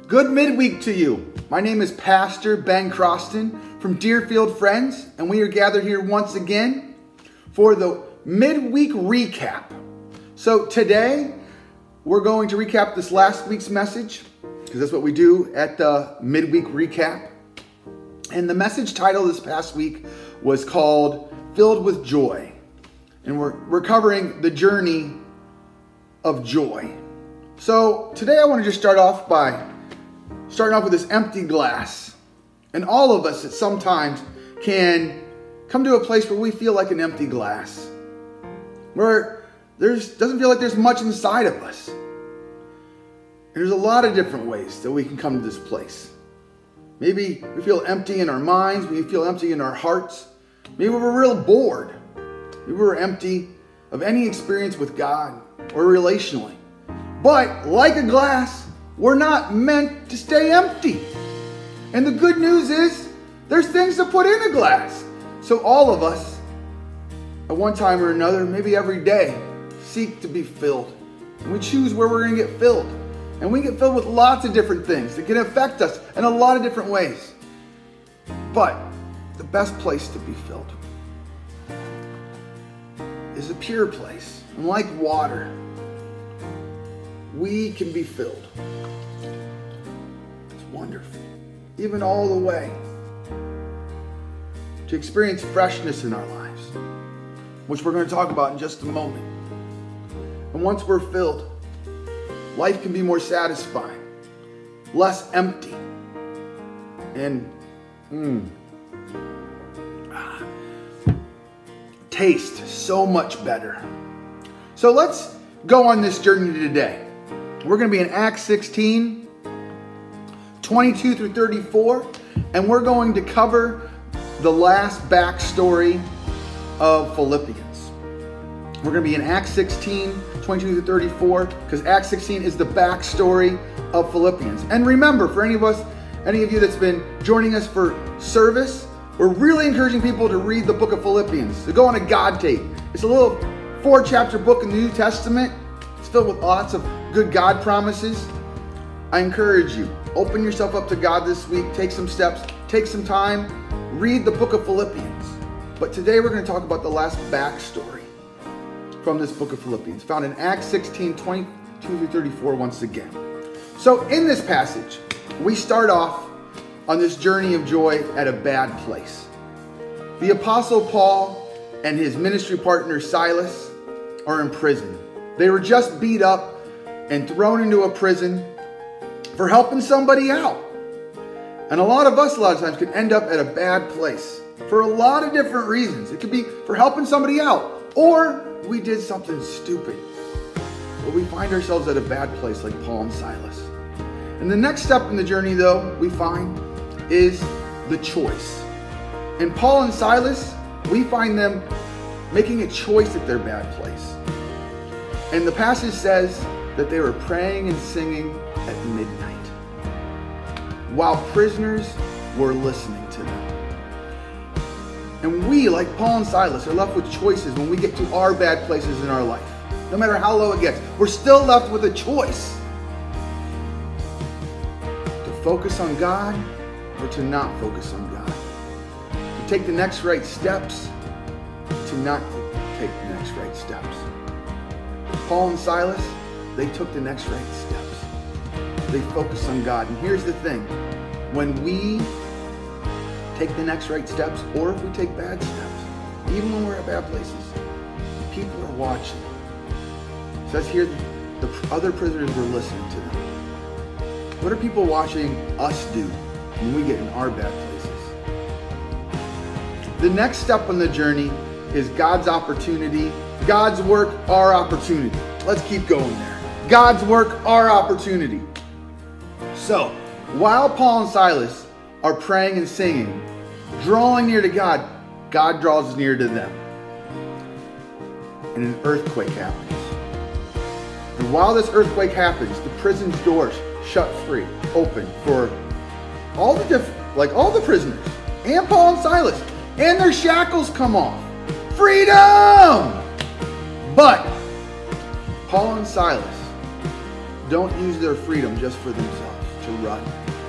Good midweek to you. My name is Pastor Ben Croston from Deerfield Friends, and we are gathered here once again for the midweek recap. So today, we're going to recap this last week's message, because that's what we do at the midweek recap. And the message title this past week was called Filled with Joy. And we're covering the journey of joy. So today I want to just start off with this empty glass. And all of us at some times can come to a place where we feel like an empty glass, where doesn't feel like there's much inside of us. And there's a lot of different ways that we can come to this place. Maybe we feel empty in our minds. We feel empty in our hearts. Maybe we're real bored. Maybe we're empty of any experience with God or relationally. But like a glass, we're not meant to stay empty. And the good news is there's things to put in a glass. So all of us, at one time or another, maybe every day, seek to be filled. And we choose where we're going to get filled. And we get filled with lots of different things that can affect us in a lot of different ways. But the best place to be filled is a pure place. And like water, we can be filled. It's wonderful. Even all the way to experience freshness in our lives, which we're going to talk about in just a moment. And once we're filled, life can be more satisfying, less empty, and taste so much better. So let's go on this journey today. We're going to be in Acts 16, 22 through 34, and we're going to cover the last backstory of Philippians. We're going to be in Acts 16, 22 through 34, because Acts 16 is the backstory of Philippians. And remember, for any of you that's been joining us for service, we're really encouraging people to read the book of Philippians, to go on a God date. It's a little 4-chapter book in the New Testament. It's filled with lots of good God promises. I encourage you, open yourself up to God this week, take some steps, take some time, read the book of Philippians. But today we're going to talk about the last backstory from this book of Philippians, found in Acts 16, 22 through 34 once again. So in this passage, we start off on this journey of joy at a bad place. The Apostle Paul and his ministry partner Silas are in prison. They were just beat up and thrown into a prison for helping somebody out. And a lot of times can end up at a bad place for a lot of different reasons. It could be for helping somebody out, or we did something stupid. But we find ourselves at a bad place like Paul and Silas. And the next step in the journey, though, we find is the choice. And Paul and Silas, we find them making a choice at their bad place. And the passage says that they were praying and singing at midnight while prisoners were listening to them. And we, like Paul and Silas, are left with choices when we get to our bad places in our life. No matter how low it gets, we're still left with a choice to focus on God or to not focus on God. To take the next right steps, to not take the next right steps. Paul and Silas, they took the next right steps. They focused on God. And here's the thing. When we take the next right steps, or if we take bad steps, even when we're at bad places, people are watching. It says here, the other prisoners were listening to them. What are people watching us do when we get in our bad places? The next step on the journey is God's opportunity. God's work, our opportunity. Let's keep going there. God's work, our opportunity. So, while Paul and Silas are praying and singing, drawing near to God, God draws near to them. And an earthquake happens. And while this earthquake happens, the prison's doors shut free, open for all the prisoners, and Paul and Silas, and their shackles come off. Freedom! But Paul and Silas don't use their freedom just for themselves. to run.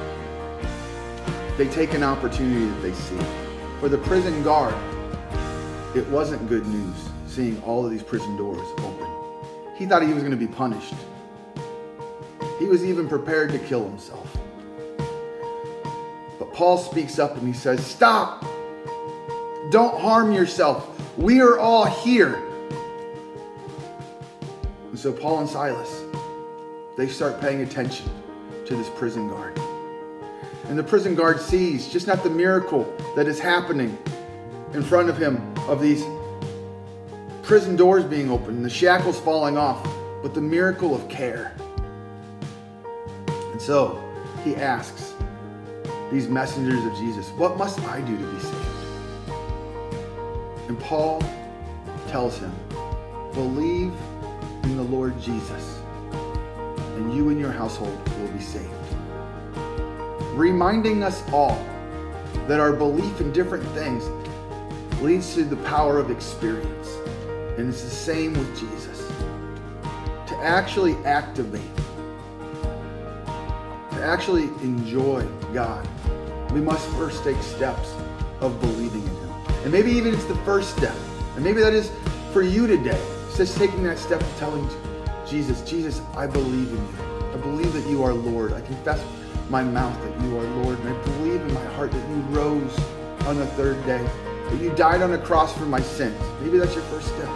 They take an opportunity that they see. For the prison guard, it wasn't good news seeing all of these prison doors open. He thought he was going to be punished. He was even prepared to kill himself. But Paul speaks up and he says, "Stop! Don't harm yourself. We are all here." And so Paul and Silas, they start paying attention to this prison guard. And the prison guard sees just not the miracle that is happening in front of him, of these prison doors being opened and the shackles falling off, but the miracle of care. And so he asks these messengers of Jesus, "What must I do to be saved?" And Paul tells him, "Believe in the Lord Jesus, and you and your household will be saved." Reminding us all that our belief in different things leads to the power of experience. And it's the same with Jesus. To actually activate, to actually enjoy God, we must first take steps of believing in Him. And maybe even it's the first step. And maybe that is for you today. It's just taking that step of telling Jesus, "Jesus, I believe in you. I believe that you are Lord. I confess with my mouth that you are Lord. And I believe in my heart that you rose on the third day, that you died on a cross for my sins." Maybe that's your first step.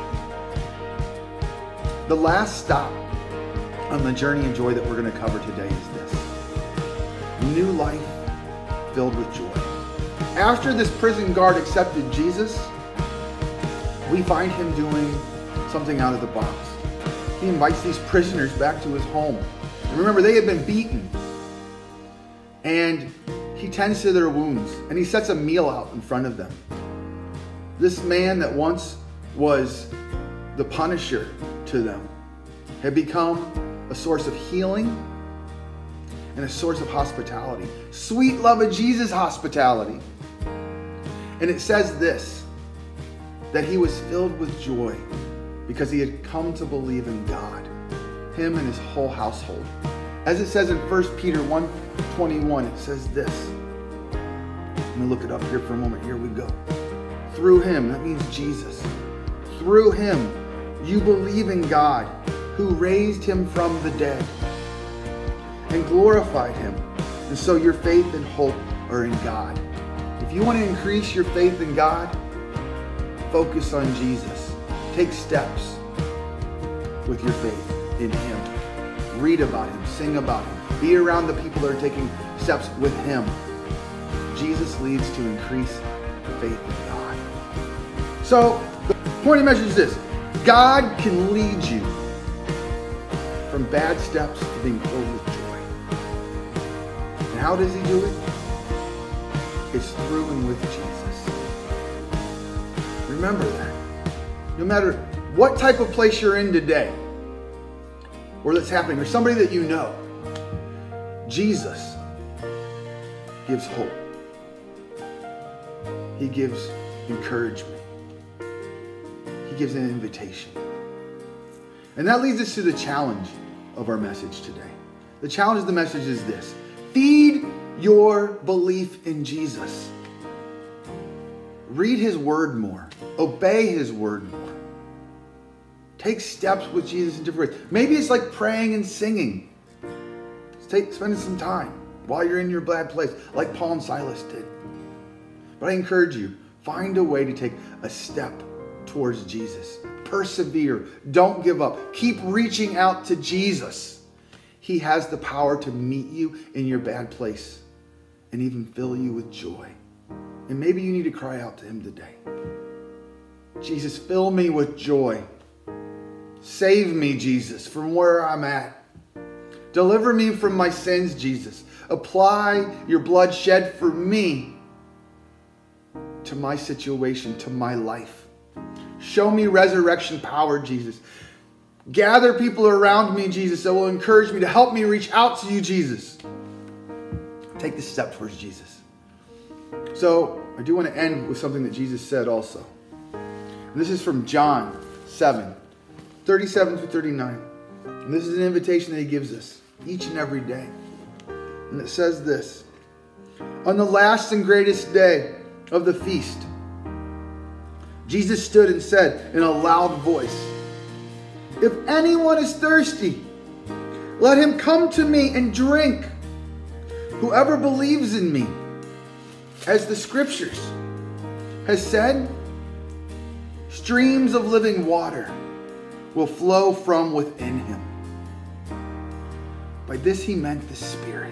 The last stop on the journey of joy that we're going to cover today is this: new life filled with joy. After this prison guard accepted Jesus, we find him doing something out of the box. He invites these prisoners back to his home. And remember, they had been beaten. And he tends to their wounds, and he sets a meal out in front of them. This man that once was the punisher to them had become a source of healing and a source of hospitality. Sweet love of Jesus hospitality. And it says this, that he was filled with joy because he had come to believe in God, him and his whole household. As it says in 1 Peter 1:21, it says this. Let me look it up here for a moment. Here we go. Through him, that means Jesus. Through him, you believe in God, who raised him from the dead and glorified him. And so your faith and hope are in God. If you want to increase your faith in God, focus on Jesus. Take steps with your faith in him. Read about him, sing about him, be around the people that are taking steps with him. Jesus leads to increased faith in God. So the point of the message is this: God can lead you from bad steps to being filled with joy. And how does he do it? It's through and with Jesus. Remember that. No matter what type of place you're in today, or that's happening, or somebody that you know, Jesus gives hope. He gives encouragement. He gives an invitation. And that leads us to the challenge of our message today. The challenge of the message is this: feed your belief in Jesus. Read his word more. Obey his word more. Take steps with Jesus in different ways. Maybe it's like praying and singing. Spending some time while you're in your bad place, like Paul and Silas did. But I encourage you, find a way to take a step towards Jesus. Persevere. Don't give up. Keep reaching out to Jesus. He has the power to meet you in your bad place and even fill you with joy. And maybe you need to cry out to him today. Jesus, fill me with joy. Save me, Jesus, from where I'm at. Deliver me from my sins, Jesus. Apply your blood shed for me to my situation, to my life. Show me resurrection power, Jesus. Gather people around me, Jesus, that will encourage me, to help me reach out to you, Jesus. Take this step towards Jesus. So I do want to end with something that Jesus said also. And this is from John 7:37 through 39. And this is an invitation that he gives us each and every day. And And it says this: on the last and greatest day of the feast, Jesus stood and said in a loud voice, "If anyone is thirsty, let him come to me and drink. Whoever believes in me, as the scriptures has said, streams of living water will flow from within him." By this he meant the Spirit.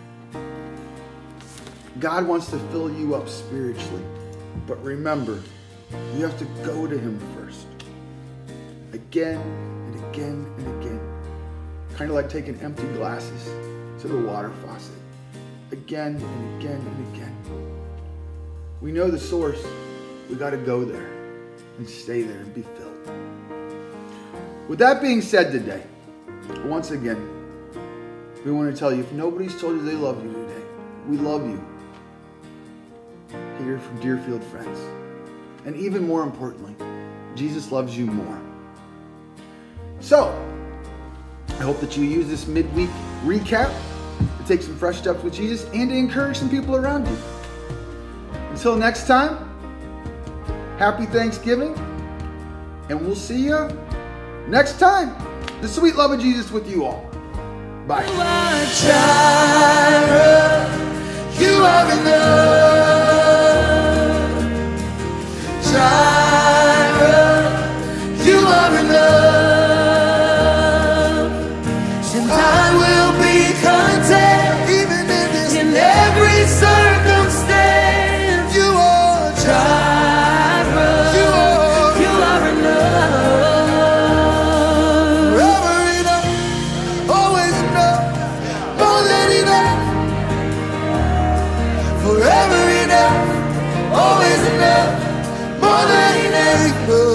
God wants to fill you up spiritually, but remember, you have to go to him first. Again and again and again. Kind of like taking empty glasses to the water faucet. Again and again and again. We know the source. We got to go there and stay there and be filled. With that being said today, once again, we want to tell you, if nobody's told you they love you today, we love you. Here from Deerfield Friends. And even more importantly, Jesus loves you more. So, I hope that you use this midweek recap to take some fresh steps with Jesus and to encourage some people around you. Until next time, happy Thanksgiving, and we'll see you next time. The sweet love of Jesus with you all. Bye. You are Jireh, you are enough. Jireh, you are enough. And I will be content, even in every circumstance. You are Jireh, you are enough. Forever enough, always enough, more than enough. Forever enough, always enough, more than enough.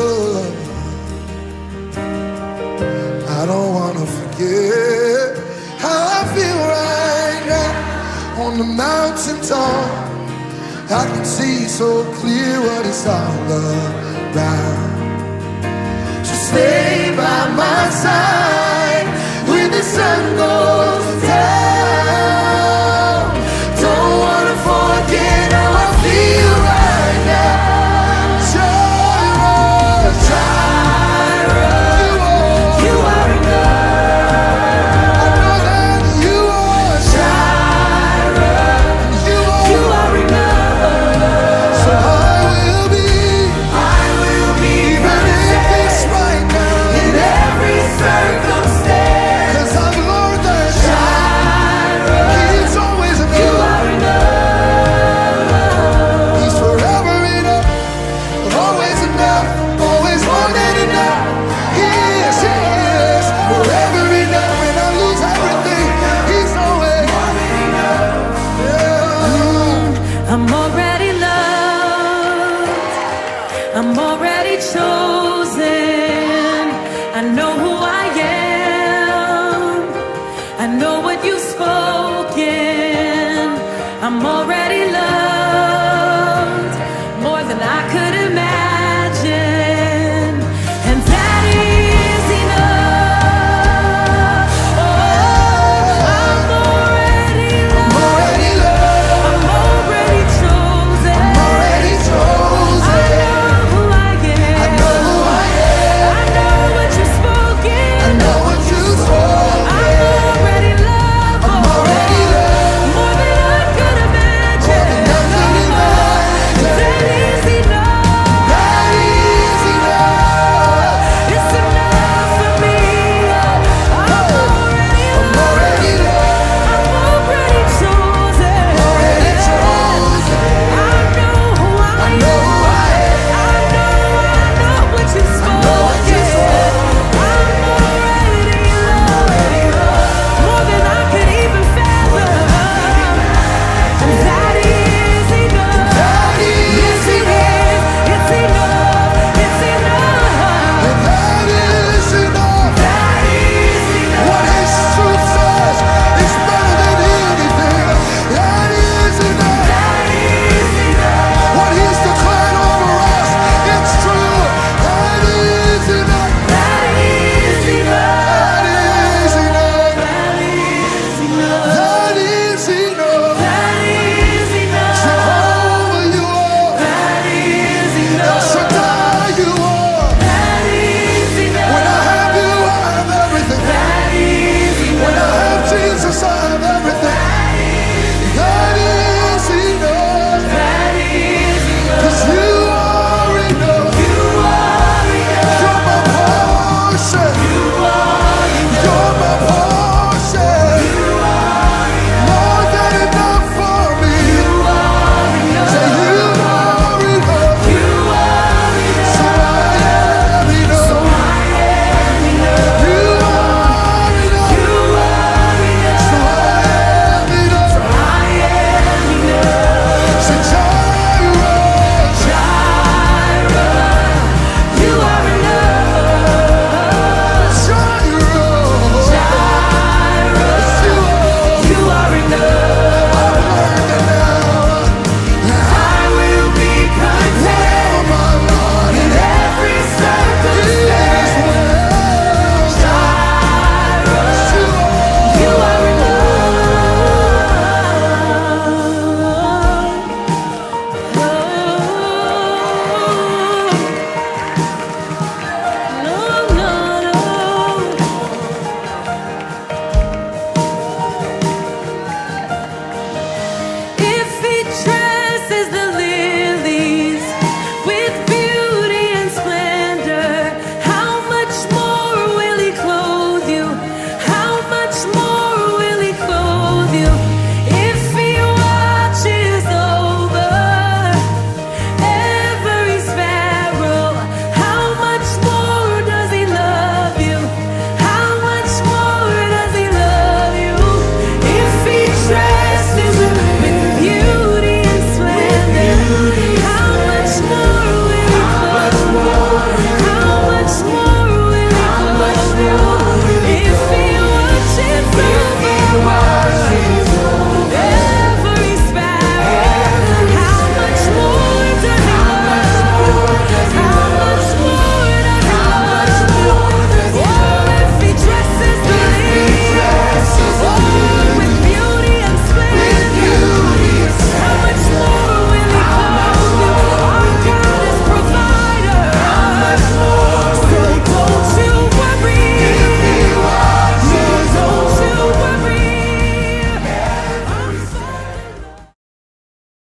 I don't want to forget how I feel right now on the mountaintop. I can see so clear what it's all about. So stay by my side when the sun goes down. Don't want to forget how I feel right now. I'm already chosen. I know who I am. I know what you've spoken. I'm already loved more than I could imagine. And that is enough. Oh, I'm already loved. I'm already chosen. I'm already chosen. I know who I am. I know what you've spoken. I know what you've spoken. I'm already loved. I'm already loved more than I could imagine. have everything.